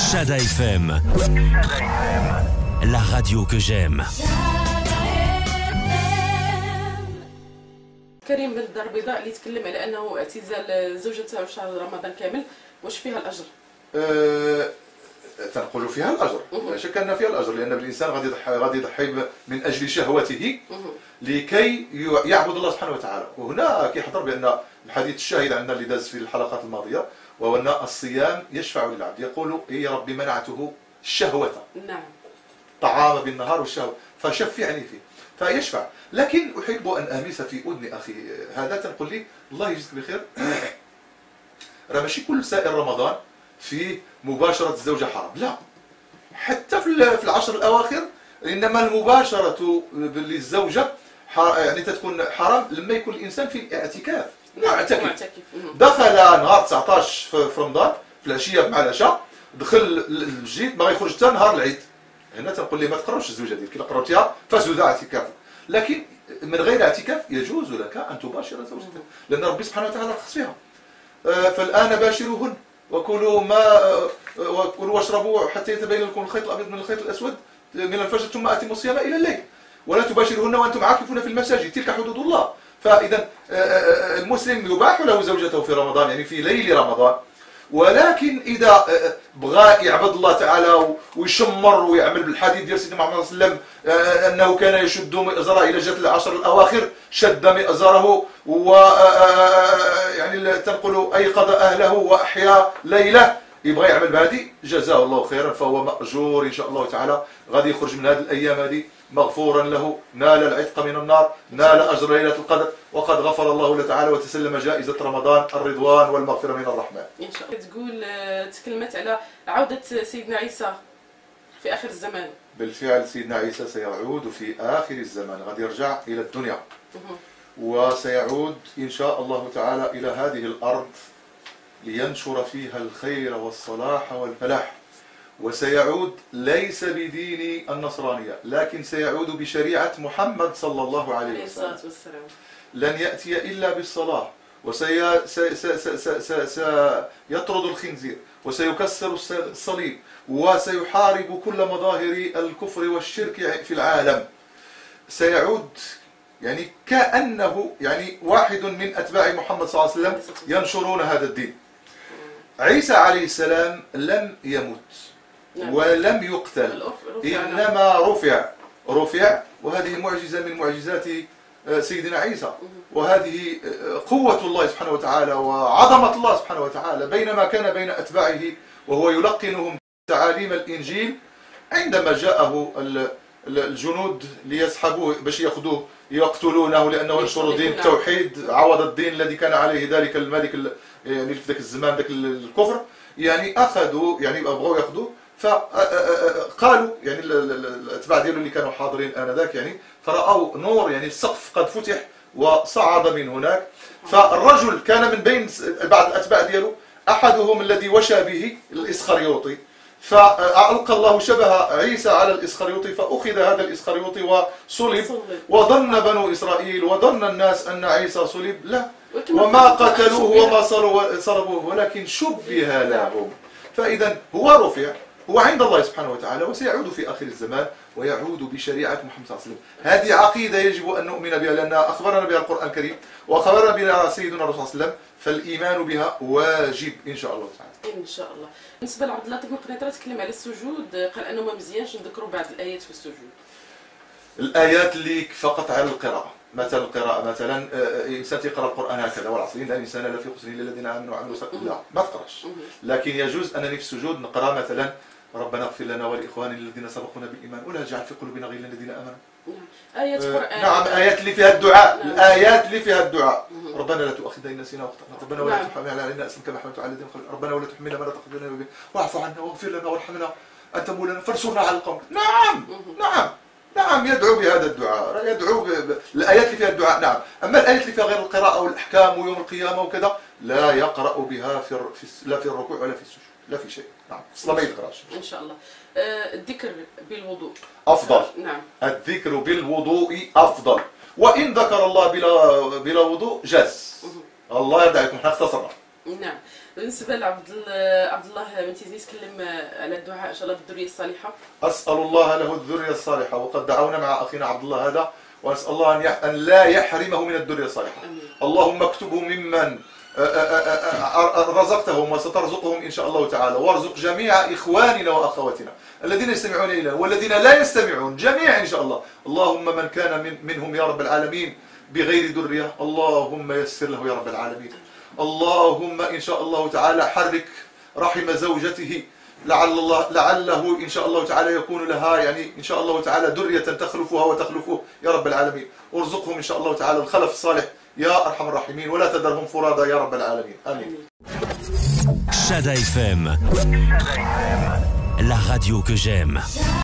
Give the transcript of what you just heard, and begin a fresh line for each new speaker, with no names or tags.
Chada FM, la radio que j'aime.
كريم بن الدار البيضاء اللي تكلم على انه اعتزال زوجته شهر رمضان كامل، واش فيها الاجر؟
تنقول فيها الاجر، لا شك ان فيها الاجر، لان الانسان غادي يضحي من اجل شهوته لكي يعبد الله سبحانه وتعالى. وهنا كيحضر بان الحديث الشاهد عندنا اللي داز في الحلقات الماضيه، وهو ان الصيام يشفع للعبد، يقول يا ربي منعته الشهوه،
نعم،
طعام بالنهار والشهوه فشفعني فيه فيشفع. لكن احب ان امس في اذن اخي هذا، تنقول لي الله يجزيك بخير، راه ماشي كل سائر رمضان في مباشره الزوجه حرام، لا، حتى في العشر الاواخر، انما المباشره للزوجه يعني تكون حرام لما يكون الانسان في الاعتكاف معتكف. دخل نهار 19 في رمضان في العشيه مع العشاء، دخل المسجد ما غيخرج حتى نهار العيد، هنا تنقول لي ما تقربش الزوجه ديالك، الا قربتيها فسد اعتكافك. لكن من غير اعتكاف يجوز لك ان تباشر زوجتك، لان ربي سبحانه وتعالى رخص فيها. فالان باشروهن وكلوا واشربوا حتى يتبين لكم الخيط الابيض من الخيط الاسود من الفجر ثم اتموا الصيام الى الليل ولا تباشرهن وانتم عاكفون في المساجد، تلك حدود الله. فاذا المسلم يباح له زوجته في رمضان، يعني في ليل رمضان، ولكن اذا بغى يعبد الله تعالى ويشمر ويعمل بالحديث ديال سيدنا محمد صلى الله عليه وسلم انه كان يشد مئزره الى جهه العشر الاواخر، شد مئزره و يعني تنقل ايقظ اهله واحيا ليله، يبغى يعمل بهذه جزاه الله خيرا، فهو ماجور ان شاء الله تعالى، غادي يخرج من هذه الايام هذه مغفورا له، نال العتق من النار، نال اجر ليله القدر، وقد غفر الله له تعالى وتسلم جائزه رمضان الرضوان والمغفره من الرحمن.
ان شاء الله. تقول تكلمت على عوده سيدنا عيسى في اخر الزمان.
بالفعل سيدنا عيسى سيعود في اخر الزمان، غادي يرجع الى الدنيا وسيعود ان شاء الله تعالى الى هذه الارض لينشر فيها الخير والصلاح والفلاح، وسيعود ليس بدين النصرانية، لكن سيعود بشريعة محمد صلى الله عليه وسلم. لن يأتي إلا بالصلاة، وسيطرد الخنزير، وسيكسر الصليب، وسيحارب كل مظاهر الكفر والشرك في العالم. سيعود يعني كأنه يعني واحد من أتباع محمد صلى الله عليه وسلم ينشرون هذا الدين. عيسى عليه السلام لم يمت ولم يقتل، إنما رفع، وهذه معجزة من معجزات سيدنا عيسى، وهذه قوة الله سبحانه وتعالى وعظمة الله سبحانه وتعالى. بينما كان بين أتباعه وهو يلقنهم تعاليم الإنجيل، عندما جاءه الجنود ليسحبوه باش ياخذوه يقتلونه لأنه ينشر دين التوحيد عوض الدين الذي كان عليه ذلك الملك يعني في ذاك الزمان ذاك الكفر، يعني أخذوا يعني بغوا ياخذوه، فقالوا يعني الاتباع ديالو اللي كانوا حاضرين انذاك يعني فرأوا نور، يعني السقف قد فتح وصعد من هناك. فالرجل كان من بين بعض الاتباع ديالو احدهم الذي وشى به الاسخريوطي، فألقى الله شبه عيسى على الاسخريوطي، فأخذ هذا الاسخريوطي وصلب، وظن بنو إسرائيل وظن الناس أن عيسى صلب، لا، وما قتلوه وما صلبوه ولكن شبه لهم. فإذا هو رفع، هو عند الله سبحانه وتعالى، وسيعود في آخر الزمان ويعود بشريعة محمد صلى الله عليه وسلم. هذه عقيدة يجب أن نؤمن بها، لأنها أخبرنا بها القرآن الكريم وأخبرنا بها سيدنا الرسول صلى الله عليه وسلم، فالإيمان بها واجب إن شاء الله تعالى.
إن شاء الله. بالنسبة لعبد اللطيف بن قنيطرة تكلم على السجود، قال أنه ما مزيانش نذكروا بعض الآيات في السجود.
الآيات اللي فقط على القراءة، مثلا القراءة مثلا إنسان تقرأ القرآن هكذا والعصر إن الإنسان لفي خسر إلا الذين آمنوا وعملوا الصالحات، لا، ما تقراش. لكن يجوز أنني في السجود نقرأ مثلا ربنا اغفر لنا ولإخواننا الذين سبقونا بالإيمان ولا تجعل في قلوبنا غلا للذين آمنوا.
آيات قرآن.
نعم، آيات اللي فيها الدعاء، الآيات اللي فيها الدعاء. ربنا لا تؤاخذنا إن نسينا واخطأنا، ربنا ولا تحمل علينا إثما كما حملته على الذين قبلنا، ربنا ولا تحملنا ما لا طاقة لنا به، واعف عنا واغفر لنا وارحمنا أنت مولانا فانصرنا على القوم. نعم، يدعو بهذا الدعاء، يدعو الآيات اللي فيها الدعاء، نعم. أما الآيات اللي فيها غير القراءة والأحكام ويوم القيامة وكذا لا يقرأ بها لا في الركوع ولا في السجود، لا في شيء. نعم، اصلا ما يقراش.
ان شاء الله. الذكر بالوضوء
افضل.
نعم،
الذكر بالوضوء افضل، وان ذكر الله بلا وضوء جاز. الله يرضى عليكم، احنا اختصرنا
نعم. بالنسبه لعبد الله بنتي زيد تكلم على الدعاء ان شاء الله بالذريه الصالحه.
اسال الله له الذريه الصالحه، وقد دعونا مع اخينا عبد الله هذا، ونسال الله ان لا يحرمه من الذريه الصالحه. اللهم اكتبه ممن رزقتهم وسترزقهم إن شاء الله تعالى، وارزق جميع إخواننا وأخواتنا الذين يستمعون إلينا والذين لا يستمعون جميعا إن شاء الله. اللهم من كان منهم يا رب العالمين بغير ذرية اللهم يسر له يا رب العالمين. اللهم إن شاء الله تعالى حرك رحم زوجته، لعله إن شاء الله تعالى يكون لها يعني إن شاء الله تعالى ذرية تخلفها وتخلفه يا رب العالمين. ارزقهم إن شاء الله تعالى الخلف الصالح يا أرحم الراحمين، ولا تذرهم فرادى يا رب العالمين. آمين.
Chada FM, la radio que j'aime.